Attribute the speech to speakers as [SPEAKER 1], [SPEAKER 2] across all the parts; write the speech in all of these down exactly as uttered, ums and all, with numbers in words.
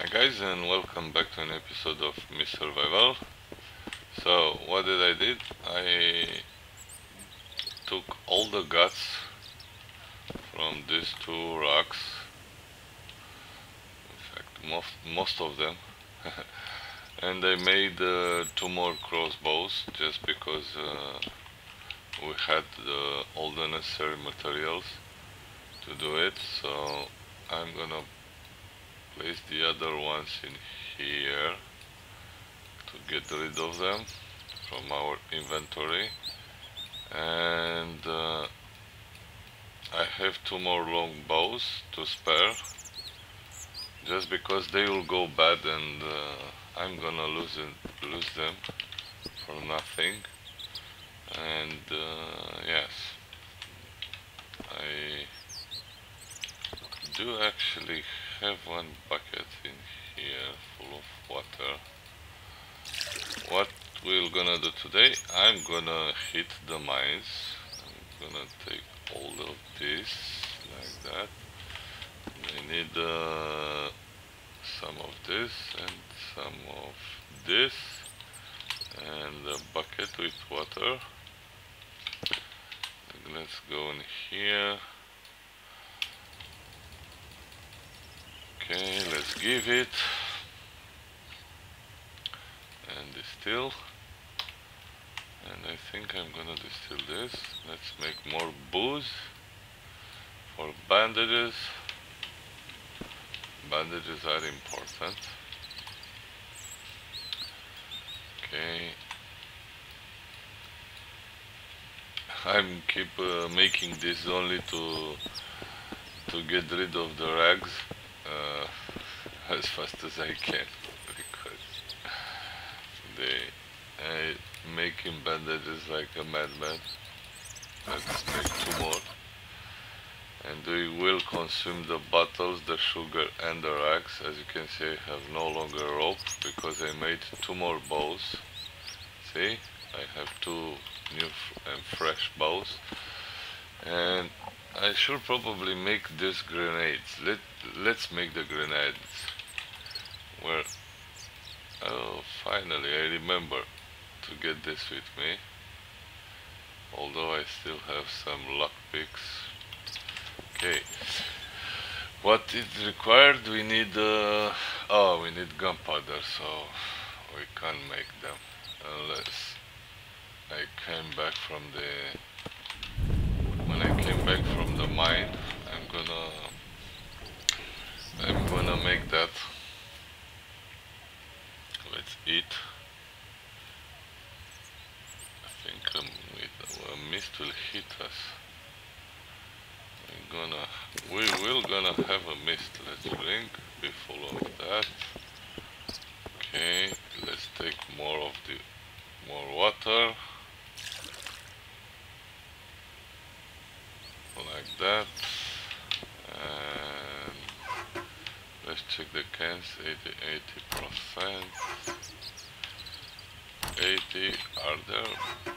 [SPEAKER 1] Hi guys, and welcome back to an episode of Miss Survival. So what did I did? I took all the guts from these two rocks, in fact most, most of them, and I made uh, two more crossbows just because uh, we had uh, all the necessary materials to do it. So I'm gonna place the other ones in here to get rid of them from our inventory, and uh, I have two more long bows to spare just because they will go bad and uh, I'm gonna lose it, lose them for nothing. And uh, yes, I do actually have one bucket in here full of water. What we're gonna do today, I'm gonna hit the mines. I'm gonna take all of this like that. I need uh, some of this and some of this and a bucket with water. Let's go in here. Okay, let's give it and distill. And I think I'm gonna distill this. Let's make more booze for bandages. Bandages are important. Okay. I'm keep uh, making this only to to get rid of the rags uh, as fast as I can, because they I making bandages like a madman. Let's make two more, and we will consume the bottles, the sugar and the rags. As you can see, I have no longer rope because I made two more bows. See, I have two new and fresh bows, and I should probably make these grenades. Let let's make the grenades. Where? Oh, finally I remember to get this with me. Although I still have some lockpicks. Okay. What is required? We need uh, oh, we need gunpowder, so we can't make them unless I came back from the when I came back from the mine. I'm gonna I'm gonna make that. Let's eat. I think um, a mist will hit us. We're gonna we will gonna have a mist. Let's drink. Be full of that. Okay, let's take more of the more water. Like that. And let's check the cans. eighty percent. eighty are there?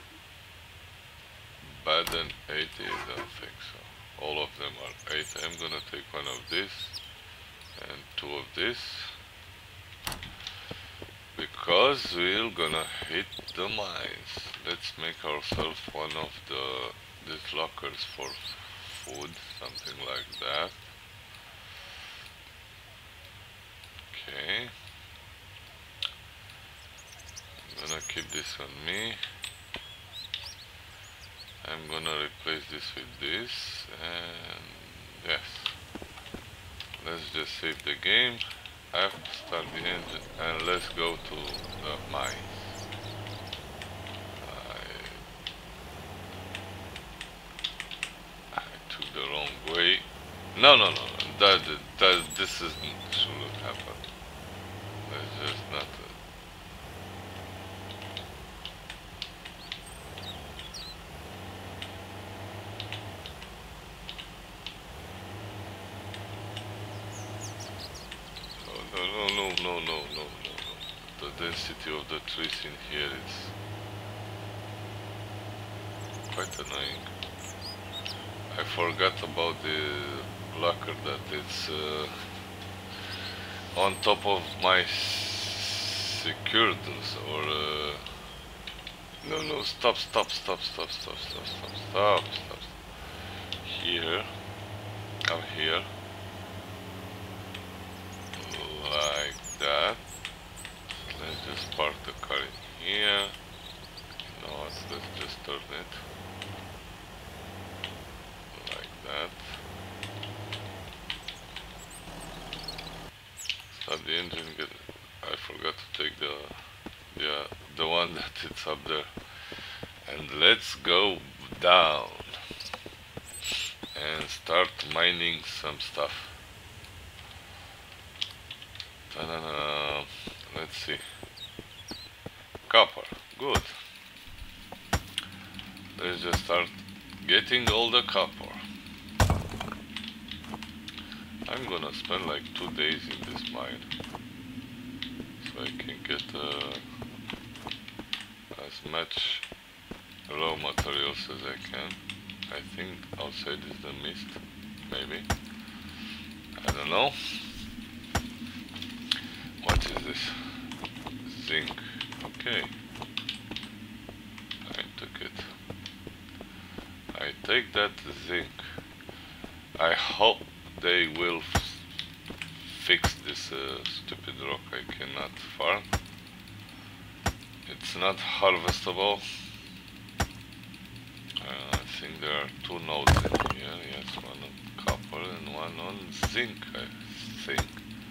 [SPEAKER 1] Bad than eighty? I don't think so. All of them are eighty. I'm gonna take one of this and two of this, because we're gonna hit the mines. Let's make ourselves one of the these lockers for food, something like that. Okay. I'm gonna keep this on me. I'm gonna replace this with this, and yes. Let's just save the game. I have to start the engine, and let's go to the mines. I, I took the wrong way. No, no, no. That that this is shouldn't happen. Let's just not. Uh, No, no, no, no, no, no, no, no. The density of the trees in here is quite annoying. I forgot about the blocker that it's uh, on top of my secured or uh, no no stop stop stop stop stop stop stop stop stop here come here like that. Let's just park the car in here. You know what, let's just turn it like that. Start the engine. Get, I forgot to take the the the one that it's up there. And let's go down and start mining some stuff. Ta-da-da. Let's see. Copper, good. Let's just start getting all the copper. I'm gonna spend like two days in this mine, so I can get uh, as much raw materials as I can. I think outside is the mist, maybe. I don't know. What is this? Zinc. Okay. I took it. I take that zinc. I hope they will f fix this uh, stupid rock I cannot farm. It's not harvestable. Uh, I think there are two nodes in here. Yes, one on copper and one on zinc, I think.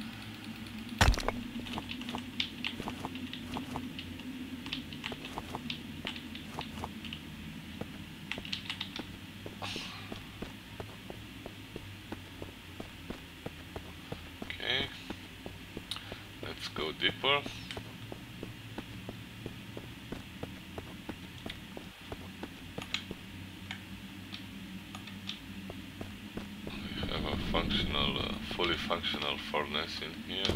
[SPEAKER 1] Go deeper. We have a functional, uh, fully functional furnace in here.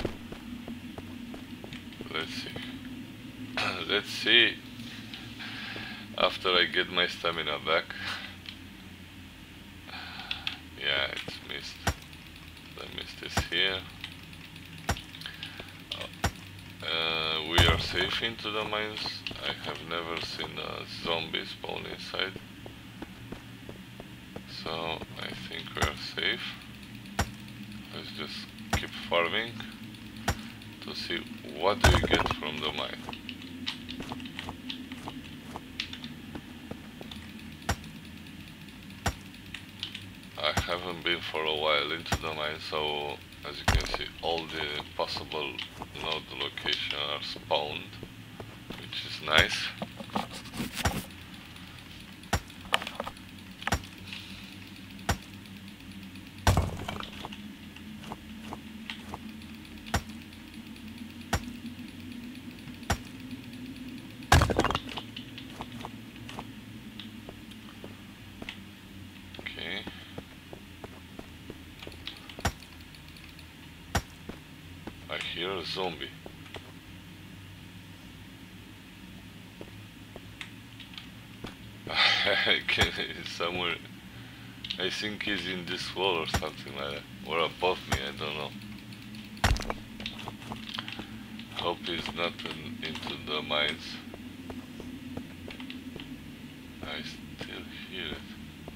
[SPEAKER 1] Let's see. Let's see. After I get my stamina back. Yeah, it's mist. The mist is here. Uh, we are safe into the mines. I have never seen a zombie spawn inside, so I think we are safe. Let's just keep farming to see what do we get from the mine. I haven't been for a while into the mine, so as you can see, all the possible node locations are spawned, which is nice. Okay. I hear a zombie. I can, somewhere, I think he's in this wall or something like that, or above me, I don't know. Hope he's not in, into the mines. I still hear it.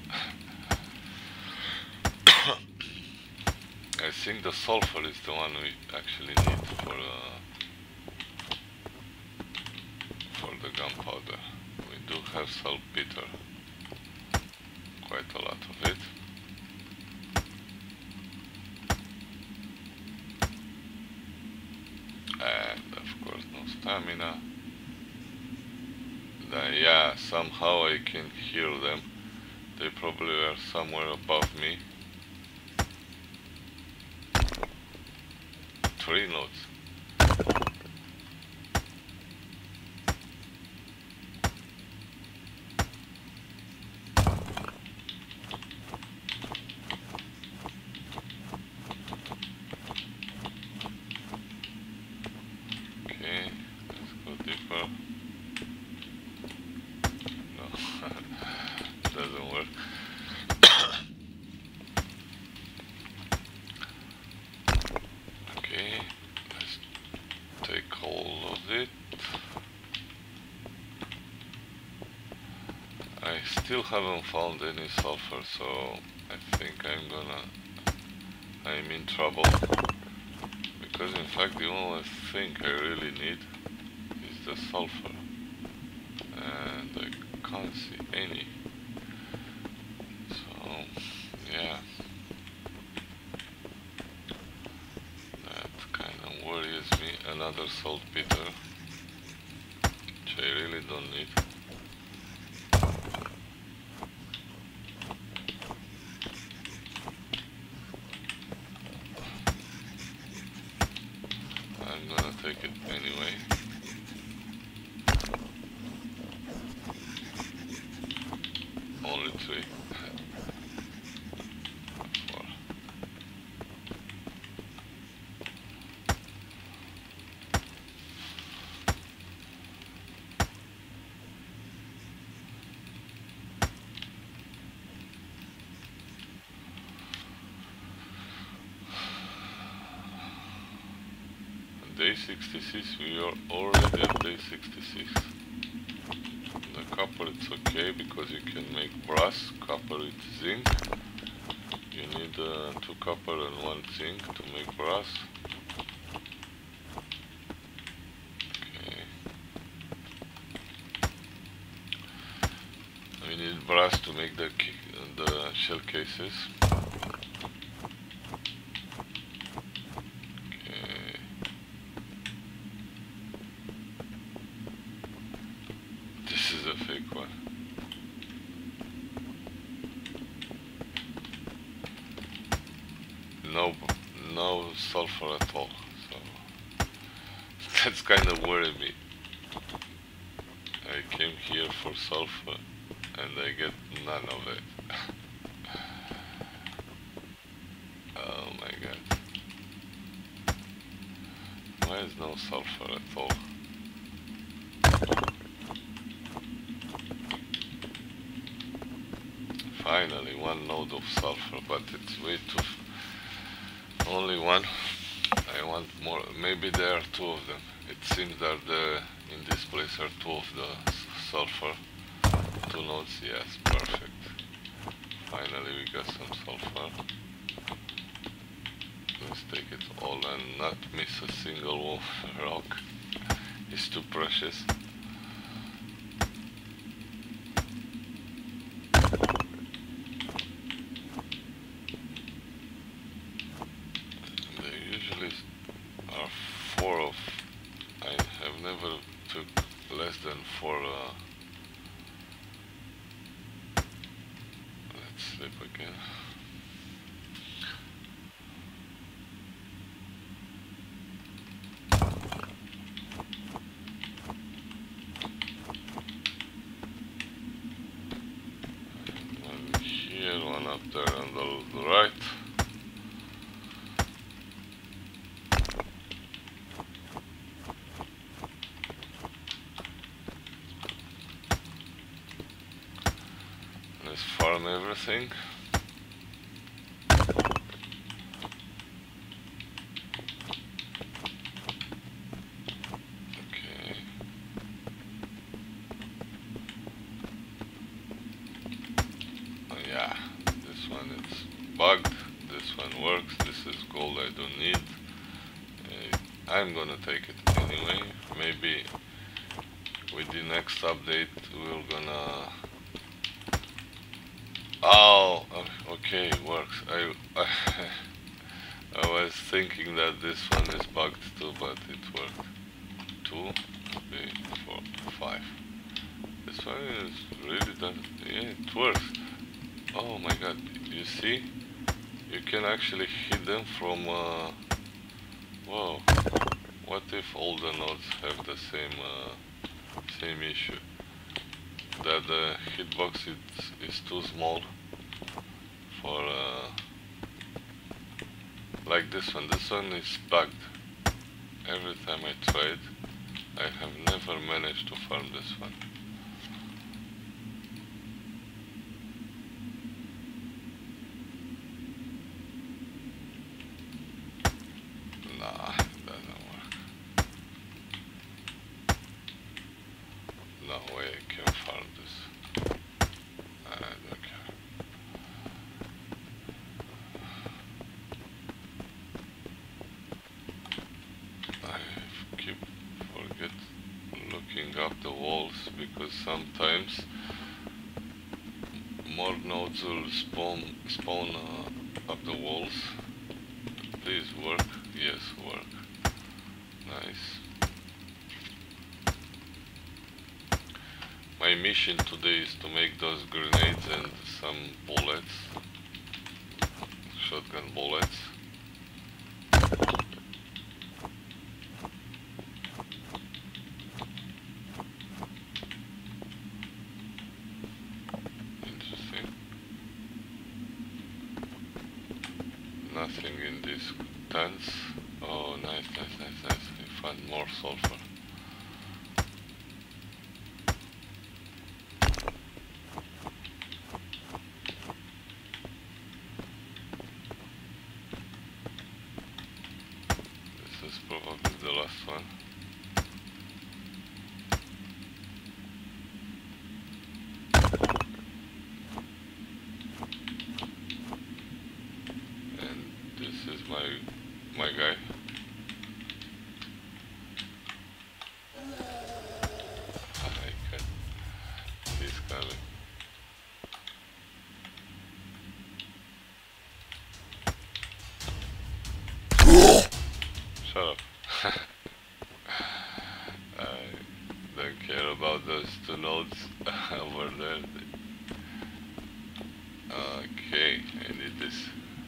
[SPEAKER 1] I think the sulfur is the one we actually need for uh, for the gunpowder. We do have saltpeter, quite a lot of it. And of course no stamina. Then, yeah, somehow I can hear them. They probably are somewhere above me. Three nodes. Okay, let's go deeper. No, it doesn't work. Okay. still haven't found any sulfur, so I think I'm gonna I'm in trouble, because in fact the only thing I really need is the sulfur, and I can't see any. So yeah, that kind of worries me. Another saltpeter, which I really don't need. I'm gonna take it anyway. Only three. Four. Day sixty-six, we are already at day sixty-six. The copper it's okay because you can make brass. Copper it's zinc. You need uh, two copper and one zinc to make brass. Okay. We need brass to make the the shell cases. Fake one. No, no sulfur at all. So that's kind of worried me. I came here for sulfur, and I get none of it. Oh my god! Why is no sulfur at all? Finally, one node of sulfur, but it's way too... only one. I want more. Maybe there are two of them. It seems that the, in this place are two of the sulfur. Two nodes, yes, perfect. Finally we got some sulfur. Let's take it all and not miss a single rock. It's too precious. Than four. Uh, let's sleep again. One here, one up there on the right. Farm everything. Okay. Oh yeah, this one is bugged. This one works. This is gold I don't need. Uh, I'm gonna take it anyway. Maybe with the next update we're gonna... Oh, okay, works. I, I I was thinking that this one is bugged too, but it worked. Two, three, four, five. This one is really done. Yeah, it works. Oh my god, you see? You can actually hit them from... Uh, whoa. What if all the nodes have the same, uh, same issue? That the hitbox is, is too small for uh, like this one. This one is bugged. Every time I tried, I have never managed to farm this one. Nah, it doesn't work. No way I can farm this. because sometimes more nodes will spawn spawn uh, up the walls. Please work. Yes, work. Nice. My mission today is to make those grenades and some bullets, shotgun bullets. Interesting. Nothing in these tents. Oh, nice, nice, nice, nice. I found more sulfur. This is probably the last one. And this is my my guy. I can. He's coming. Shut up. I don't care about those two nodes over there. Okay, I need this.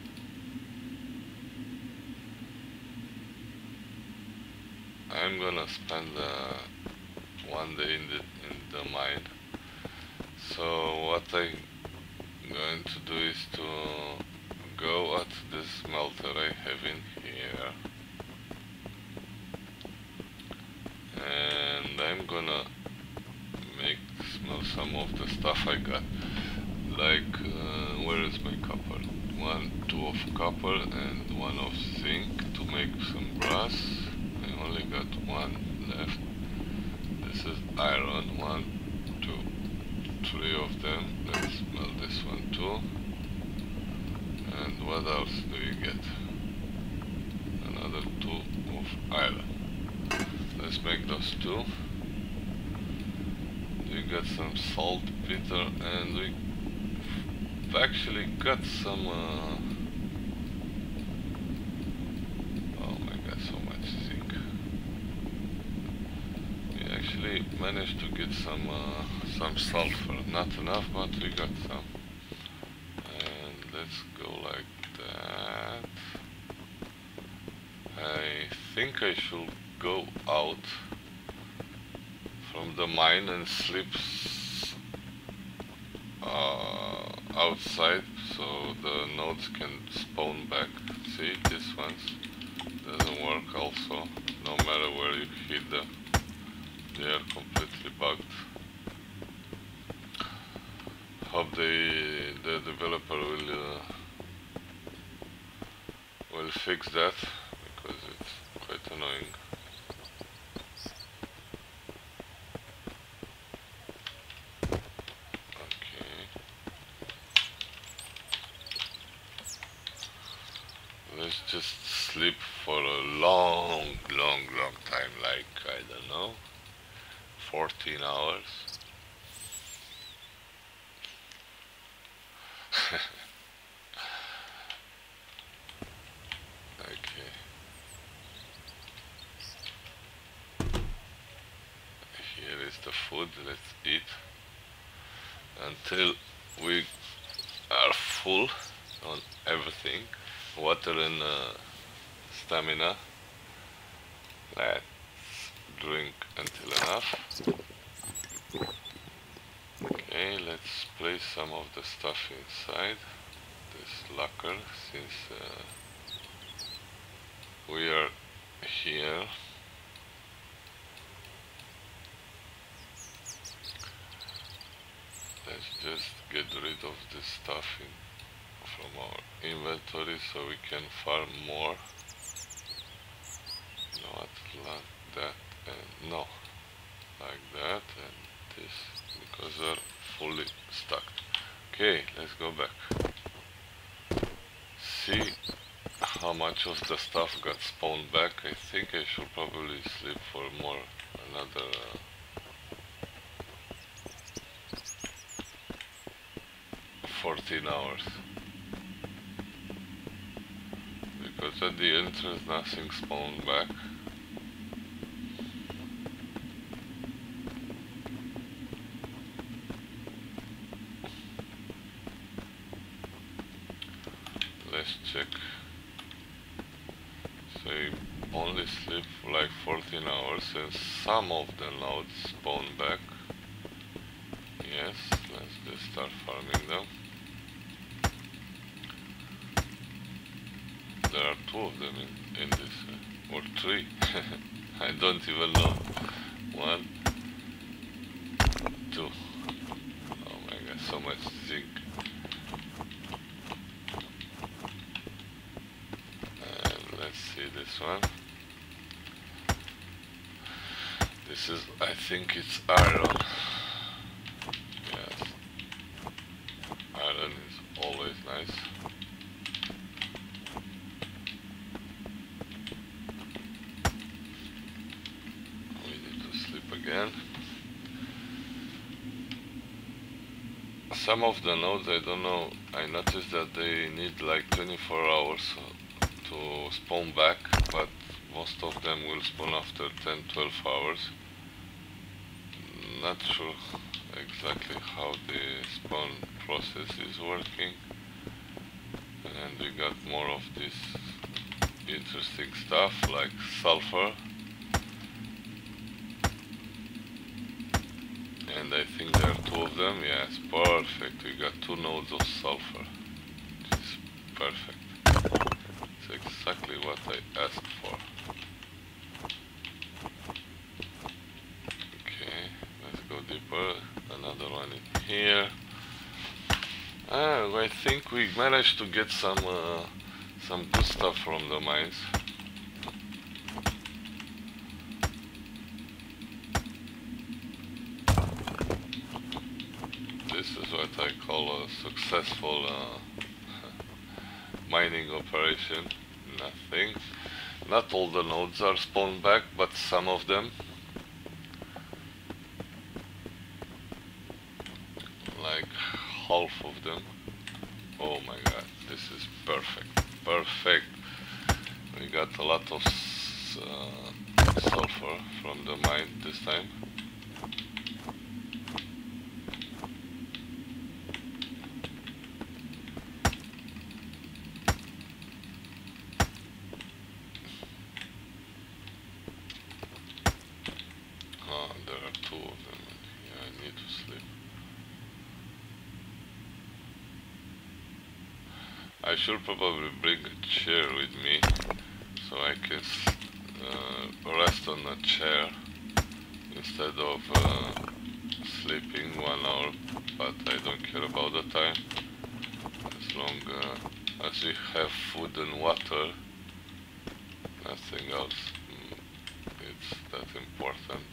[SPEAKER 1] I'm gonna spend uh, one day in the in the mine. So what I'm going to do is to go at this smelter I have in here, and I'm gonna make smell some of the stuff I got. Like, uh, where is my copper? One, two of copper and one of zinc to make some brass. I only got one left. This is iron. One, two, three of them. Let's smell this one too. And what else do you get? Another two of iron. Let's make those two. We got some saltpeter, and we actually got some uh, oh my god, so much zinc. We actually managed to get some uh, some sulfur, not enough, but we got some. And let's go like that. I think I should go out from the mine and sleep uh, outside, so the nodes can spawn back. See, this one doesn't work also, no matter where you hit them, they are completely bugged. Hope they, the developer will uh, will fix that, because it's quite annoying. Let's just sleep for a long, long, long time, like, I don't know, fourteen hours. Okay. Here is the food, let's eat until we are full on everything. Water and uh, stamina. Let's drink until enough. Okay, let's place some of the stuff inside this locker, since uh, we are here. Let's just get rid of this stuff in from our inventory so we can farm more. Not like that, and no, like that, and this, because they're fully stacked. Okay, let's go back. See how much of the stuff got spawned back. I think I should probably sleep for more, another uh, fourteen hours. Because at the entrance nothing spawned back. Let's check. So you only sleep for like fourteen hours and some of the nodes spawn back. Yes, let's just start farming them. There are two of them in, in this, uh, or three. I don't even know. One, two. Oh my god, so much zinc. And let's see this one. This is, I think it's iron. Yes. Iron is always nice. Again. Some of the nodes, I don't know, I noticed that they need like twenty-four hours to spawn back, but most of them will spawn after ten to twelve hours. Not sure exactly how the spawn process is working. And we got more of this interesting stuff like sulfur. And I think there are two of them. Yes, perfect. We got two nodes of sulfur, which is perfect. It's exactly what I asked for. Okay, let's go deeper. Another one in here. Ah, I think we managed to get some uh, some good stuff from the mines. This is what I call a successful uh, mining operation. Nothing. Not all the nodes are spawned back, but some of them. Like half of them. Oh my god, this is perfect. Perfect. We got a lot of uh, sulfur from the mine this time. I should probably bring a chair with me so I can uh, rest on a chair instead of uh, sleeping one hour, but I don't care about the time as long uh, as we have food and water. Nothing else mm, it's that important.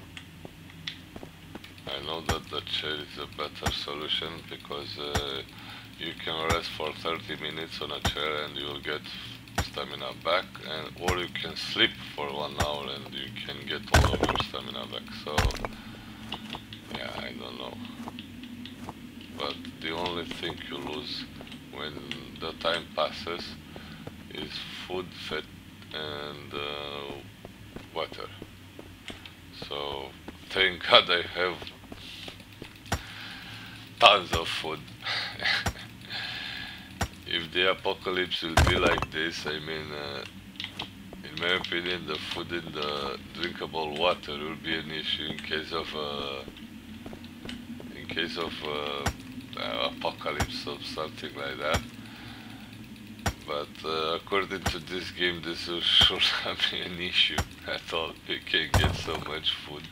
[SPEAKER 1] I know that the chair is a better solution because uh, you can rest for thirty minutes on a chair and you will get stamina back, and or you can sleep for one hour and you can get all of your stamina back. So yeah, I don't know, but the only thing you lose when the time passes is food, fat and uh, water. So thank God I have tons of food. If the apocalypse will be like this, I mean, uh, in my opinion, the food and the drinkable water will be an issue in case of uh, in case of uh, uh, apocalypse or something like that. But uh, according to this game, this will sure not be an issue at all. You can get so much food.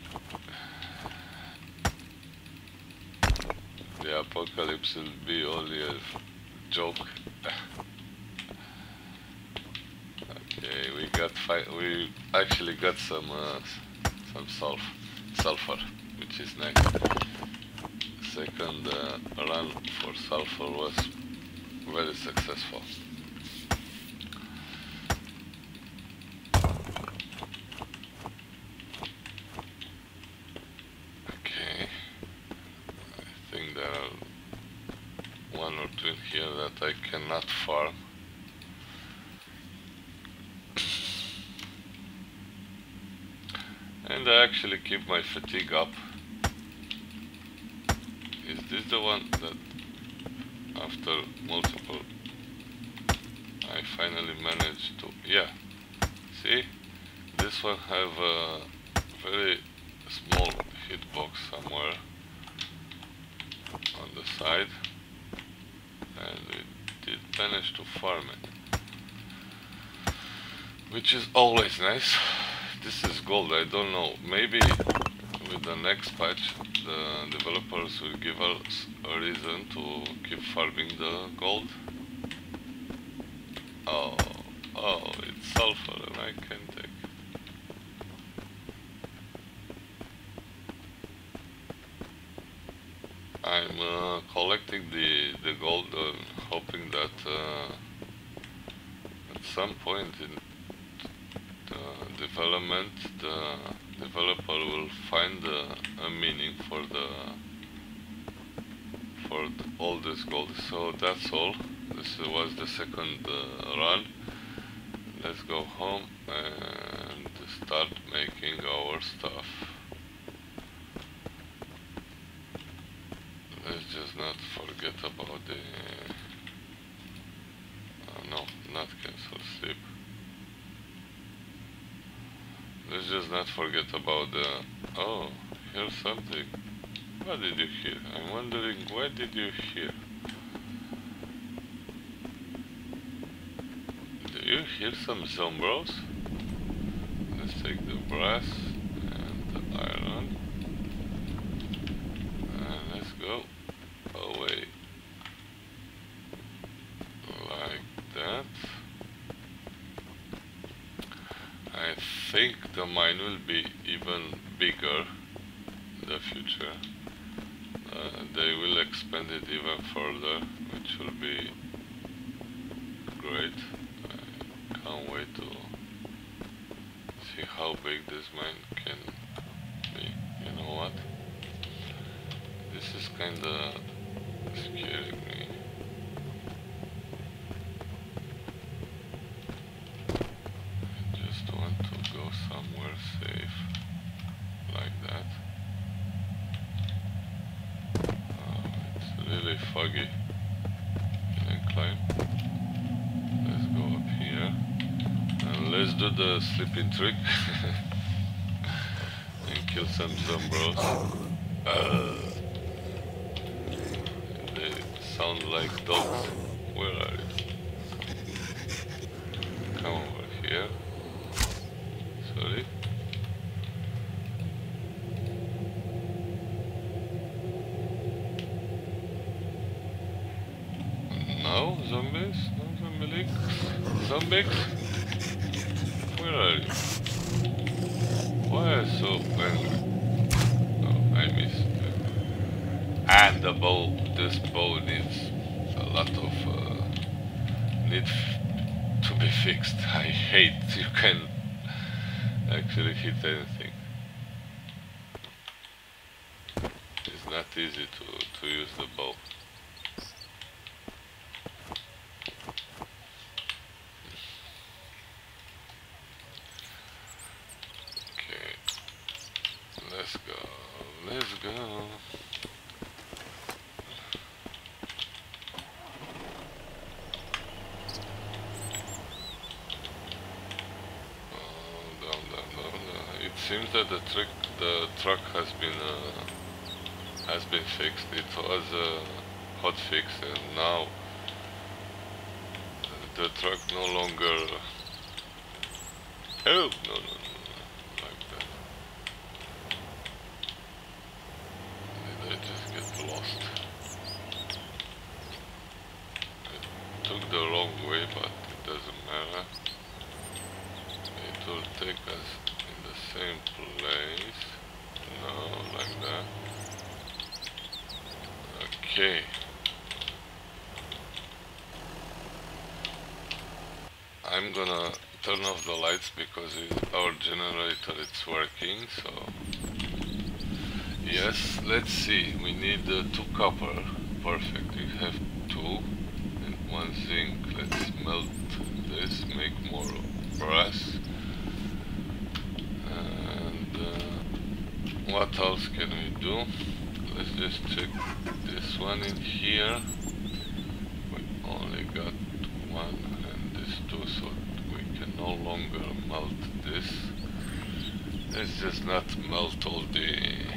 [SPEAKER 1] The apocalypse will be only a joke. Okay, we got fi we actually got some uh, some sulf sulfur, which is nice. Second uh, run for sulfur was very successful. Okay, I think there are one not farm. And I actually keep my fatigue up. Is this the one that after multiple I finally managed to, yeah, see, this one have a very small hitbox somewhere on the side, and we did manage to farm it, which is always nice. This is gold, I don't know, maybe with the next patch the developers will give us a reason to keep farming the gold. Oh, oh, it's sulfur and I can take it. I'm uh, collecting the, the gold and hoping that uh, at some point in the development the developer will find uh, a meaning for the for the, all this gold. So that's all. This was the second uh, run. Let's go home and start making our stuff. Let's just not forget about the uh, no, not cancel sleep. Let's just not forget about the, oh, here's something. What did you hear? I'm wondering, what did you hear? Do you hear some zombros? Let's take the brass and the iron. And let's go away. Like that. I think the mine will be even bigger in the future. Uh, they will expand it even further, which will be great. I can't wait to see how big this mine can be. You know what? This is kinda scaring me. Somewhere safe, like that. Oh, it's really foggy. Can I climb? Let's go up here and let's do the sleeping trick and kill some zombros. Uh, they sound like dogs. Where are you? Come over here. Sorry. No zombies? No zombie leaks? Zombies? Where are you? Why are you so angry? Oh, I missed. And the bow. This bow needs a lot of uh, need to be fixed. I hate you can actually hit anything. It's not easy to, to use the bow. Okay, let's go, let's go. Seems that the trick, the truck has been uh, has been fixed. It was a hot fix, and now the truck no longer. Oh no no no like that. Did I just get lost? I took the wrong way, but it doesn't matter. It will take us same place. No, like that. Okay. I'm gonna turn off the lights because it, our generator is working, so yes, let's see, we need uh, two copper. Perfect, we have two, and one zinc. Let's melt this, make more brass. And uh, what else can we do? Let's just check this one in here. We only got one and this two, so we can no longer melt this. Let's just not melt all the...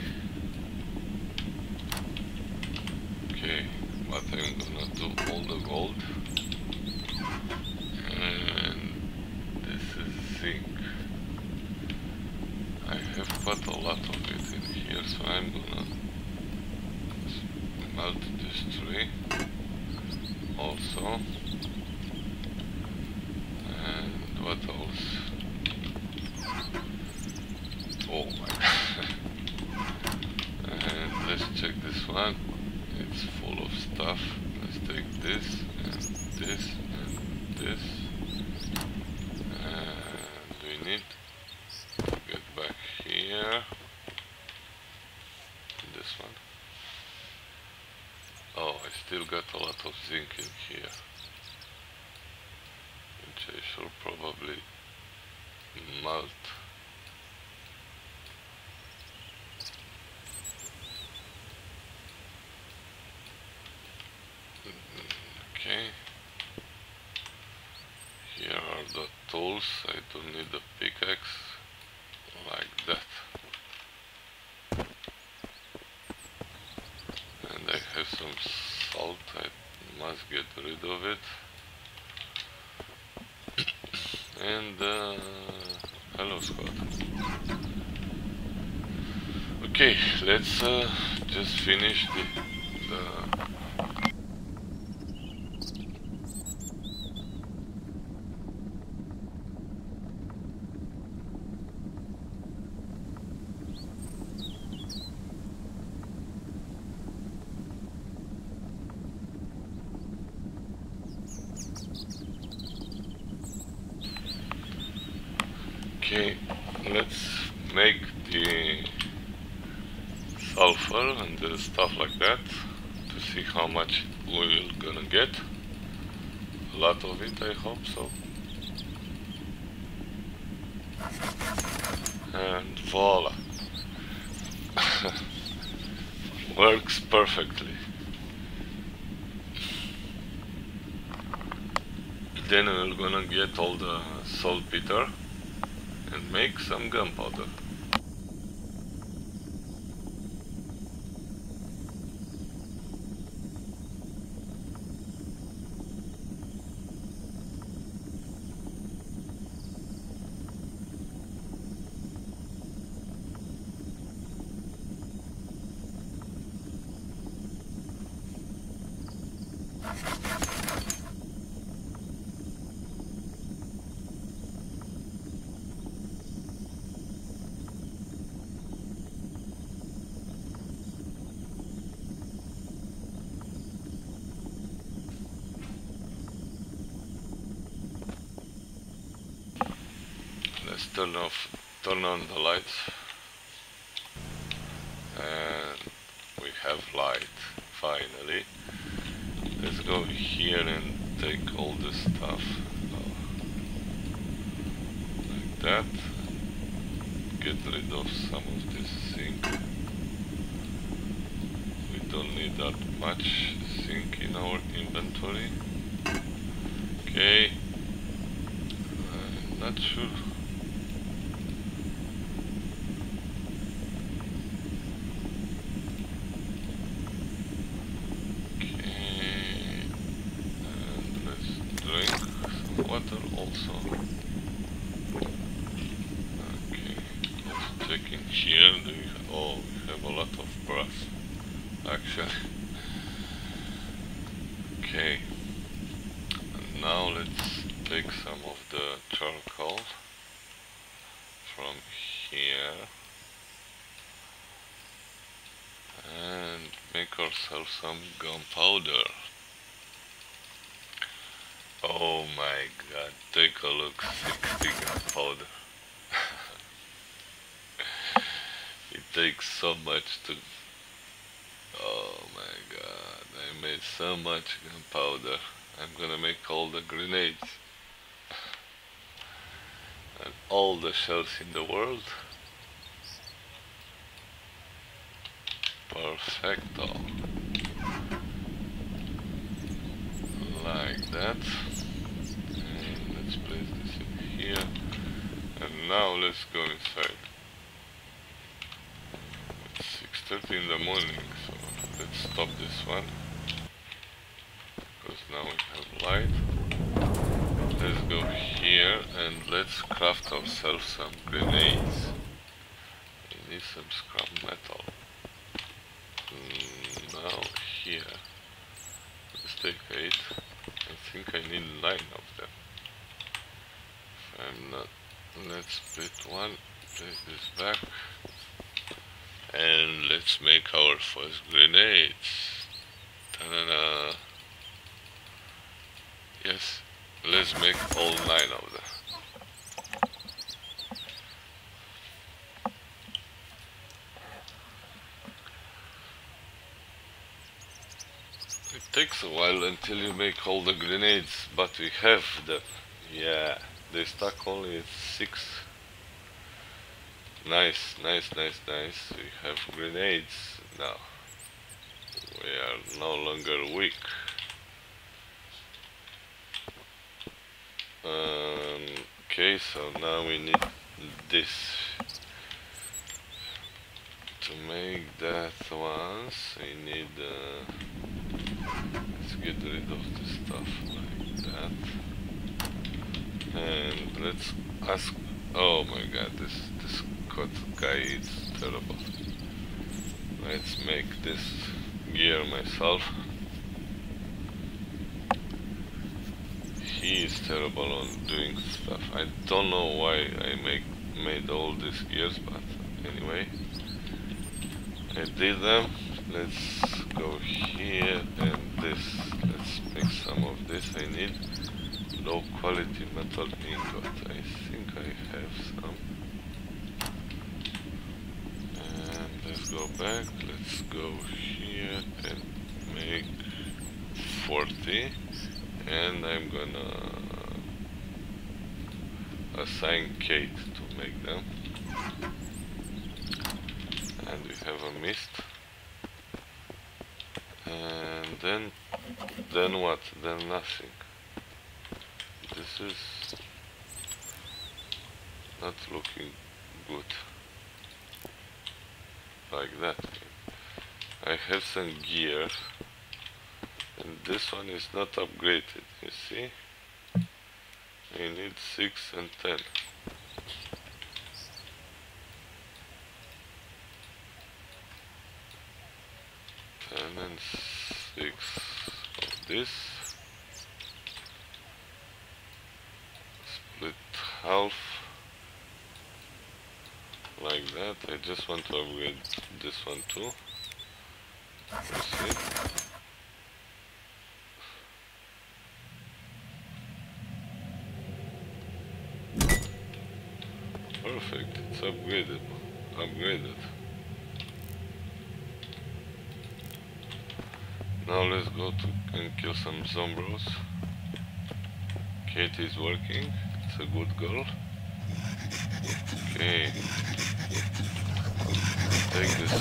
[SPEAKER 1] Okay, but I'm gonna do all the gold. And this is zinc. I have quite a lot of it in here, so I'm gonna melt this tree also. And what else? Oh my god. And let's check this one. It's full of stuff. Let's take this and this and this. And we need to get back here. This one. Oh, I still got a lot of zinc in here, which I should probably melt. Okay, here are the tools. I don't need a pickaxe like that. And I have some salt, I must get rid of it. And uh, hello squad. Okay, let's uh, just finish the, the Okay, let's make the sulfur and the stuff like that to see how much we will gonna get. A lot of it, I hope so. And voila. Works perfectly. Then we're gonna get all the saltpeter and make some gunpowder. Let's turn off, turn on the lights, and we have light, finally. Let's go here and take all the stuff, uh, like that, get rid of some of this zinc. We don't need that much zinc in our inventory. Okay, I'm not sure. Water also. Okay, let's check in here. Do we have, oh, we have a lot of brass, actually. Okay, and now let's take some of the charcoal from here and make ourselves some gunpowder. Oh my god, take a look, sixty gunpowder. It takes so much to... Oh my god, I made so much gunpowder. I'm gonna make all the grenades and all the shells in the world. Perfecto. Like that. And let's place this in here. And now let's go inside. It's six thirty in the morning, so let's stop this one. Because now we have light. Let's go here and let's craft ourselves some grenades. We need some scrap metal. Mm, now here. Let's take eight. I think I need nine of them. If I'm not, let's split one, take this back, and let's make our first grenades. Ta-da-da. Yes, let's make all nine of them. It takes a while until you make all the grenades, but we have them. Yeah, they stack only at six. Nice, nice, nice, nice. We have grenades now. We are no longer weak. Um, okay, so now we need this to make that once. We need. Uh, let's get rid of this stuff like that. And let's ask. Oh my god, this this cut guy is terrible. Let's make this gear myself. He is terrible on doing stuff. I don't know why I make made all these gears, but anyway, I did them. Let's go here and this. Let's make some of this. I need low quality metal ingot. I think I have some. And let's go back. Let's go here and make forty. And I'm gonna assign Kate to make them. And we have a mist. And then, then what? Then nothing. This is not looking good. Like that. I have some gear. And this one is not upgraded, you see? I need six and ten. ten and six of this. Split half. Like that. I just want to upgrade this one too. You see? Perfect, it's upgraded, upgraded. Now let's go to and kill some zombies. Kate is working, it's a good girl. Okay. Take this.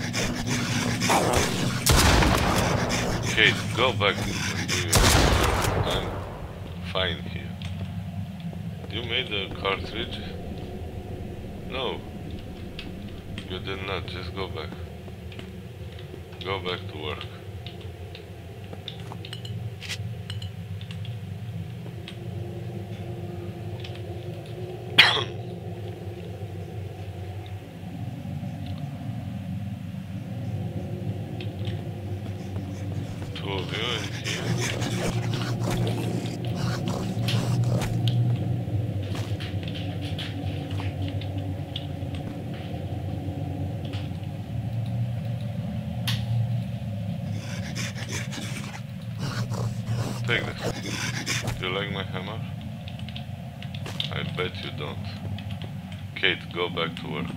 [SPEAKER 1] Kate, go back and do your work. I'm fine here. You made a cartridge? No, you did not, just go back. Go back to work. Two of you in here. Take this. Do you like my hammer? I bet you don't. Kate, go back to work.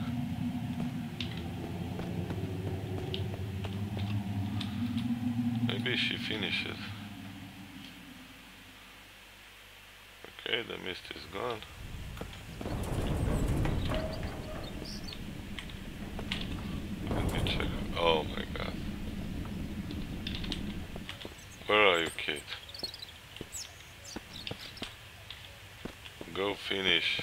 [SPEAKER 1] Maybe she finished it. Okay, the mist is gone. Let me check. Oh my god. Where are you, Kate? Go finish.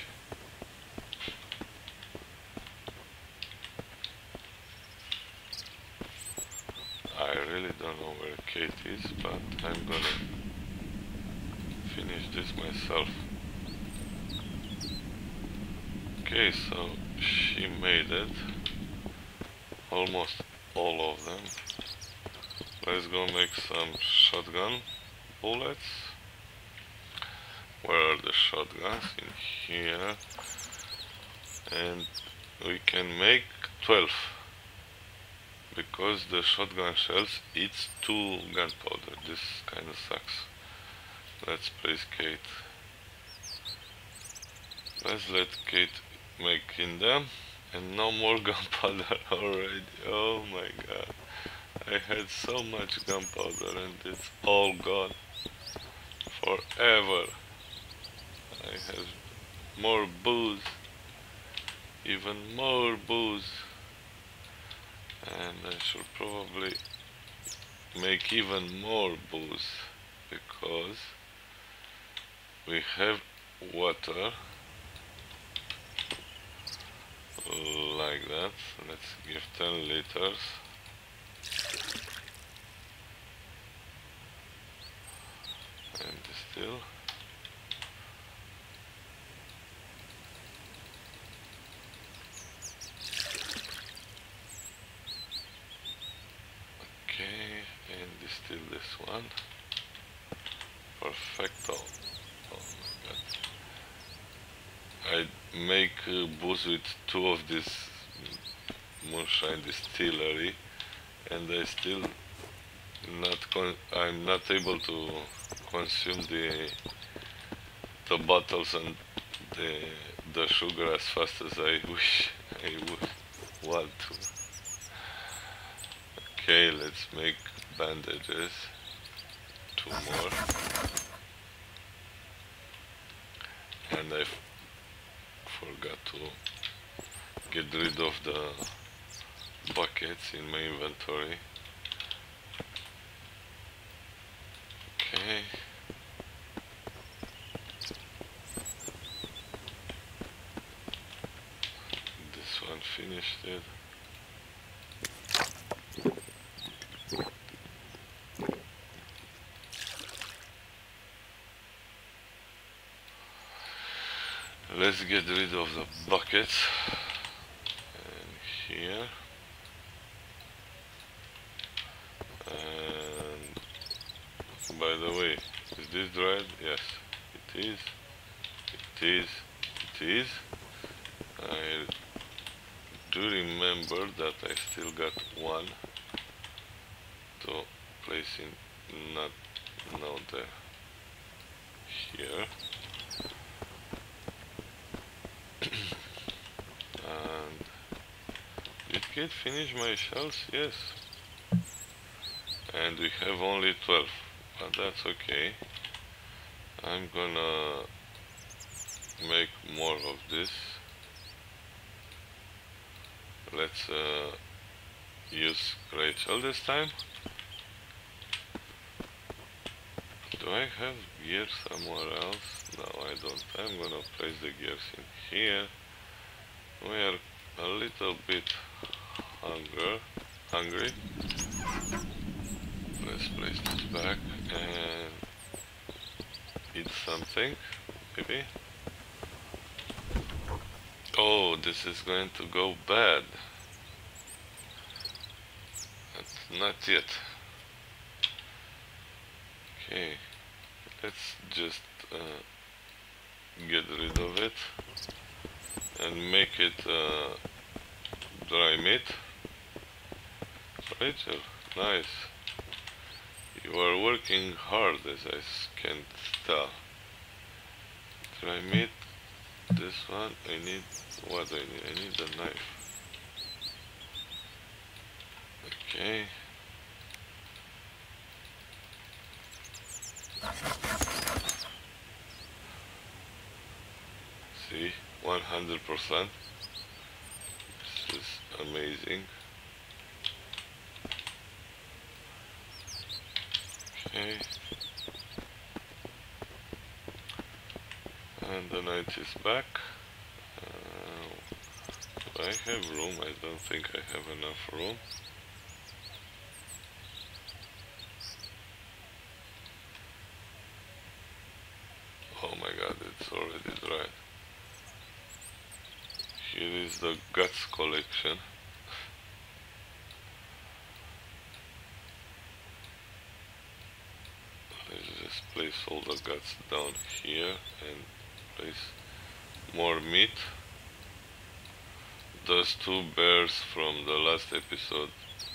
[SPEAKER 1] I really don't know where Kate is, but I'm gonna finish this myself. Okay, so she made it. Almost all of them. Let's go make some shotgun bullets. Where are the shotguns? In here. And we can make twelve. Because the shotgun shells eats two gunpowder. This kind of sucks. Let's place Kate. Let's let Kate make in them. And no more gunpowder already. Oh my god. I had so much gunpowder and it's all gone. Forever. I have more booze. Even more booze. And I should probably make even more booze. Because we have water. Like that. Let's give ten liters. And distill. Okay, and distill this one. Perfecto. Oh my god. I make uh, booze with two of this moonshine distillery, and I still not con I'm not able to consume the the bottles and the the sugar as fast as I wish I would want to. Okay, let's make bandages. Two more, and I forgot to get rid of the buckets in my inventory. Okay. This one finished it. Let's get rid of the buckets. And here. And by the way, is this dried? Yes, it is. It is. It is. I do remember that I still got one to place in, not now there. Here. And did Kate finish my shells? Yes. And we have only twelve, but that's okay. I'm gonna make more of this. Let's uh, use Rachel this time. Do I have gear somewhere else? No, I don't. I'm gonna place the gears in here. We are a little bit hunger, hungry. Let's place this back and eat something, maybe. Oh, this is going to go bad. But not yet. Okay, let's just uh, get rid of it and make it uh, dry meat. Rachel, nice. You are working hard, as I can tell. Dry meat. This one, I need. What do I need? I need a knife. Okay. one hundred percent. This is amazing. Okay. And the night is back. Uh, do I have room? I don't think I have enough room. Oh my god, it's already dry. Here is the guts collection. Let's just place all the guts down here and place more meat. Those two bears from the last episode,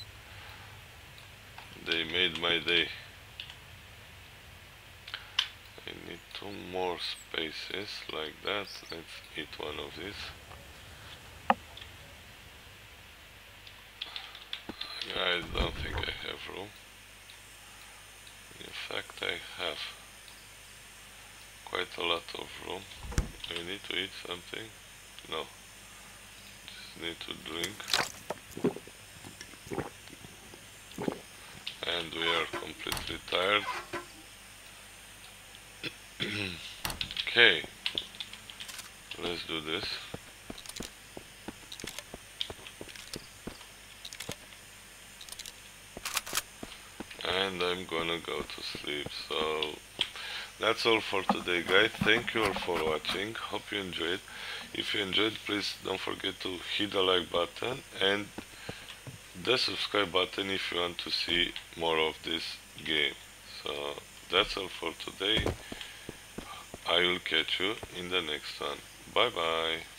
[SPEAKER 1] they made my day. I need two more spaces like that. Let's eat one of these. I don't think I have room. In fact, I have quite a lot of room. Do I need to eat something? No. Just need to drink. And we are completely tired. Okay. Let's do this. And I'm gonna go to sleep. So that's all for today, guys. Thank you all for watching. Hope you enjoyed. If you enjoyed, please don't forget to hit the like button and the subscribe button if you want to see more of this game. So that's all for today. I will catch you in the next one. Bye bye.